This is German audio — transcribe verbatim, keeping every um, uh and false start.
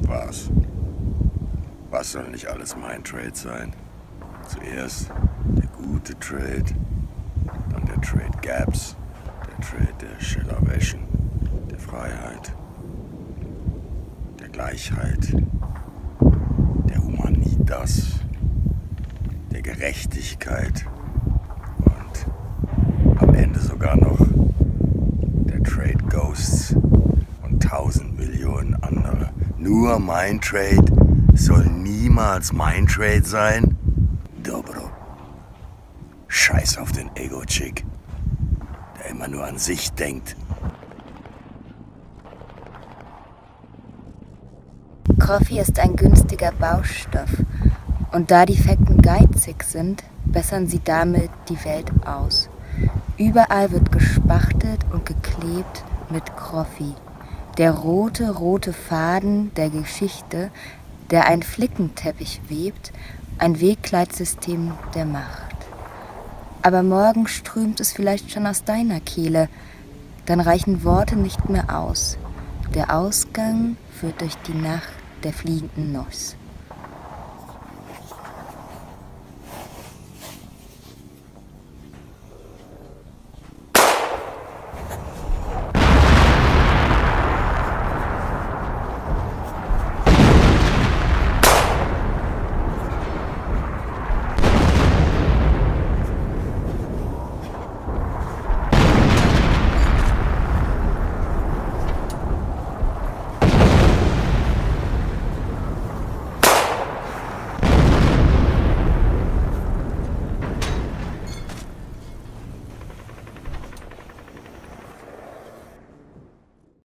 Was? Was soll nicht alles mein Trade sein? Zuerst der gute Trade, dann der Trade Gaps, der Trade der Schillerwäschen, der Freiheit, der Gleichheit, der Humanitas, der Gerechtigkeit und am Ende sogar noch der Trade Ghosts und tausend Millionen andere. Nur mein Trade soll niemals mein Trade sein? Dobro. Scheiß auf den Ego-Chick, der immer nur an sich denkt. Coffee ist ein günstiger Baustoff und da die Fetten geizig sind, bessern sie damit die Welt aus. Überall wird gespachtelt und geklebt mit Coffee. Der rote, rote Faden der Geschichte, der einen Flickenteppich webt, ein Wegkleidssystem der Macht. Aber morgen strömt es vielleicht schon aus deiner Kehle, dann reichen Worte nicht mehr aus. Der Ausgang führt durch die Nacht der fliegenden Nuss.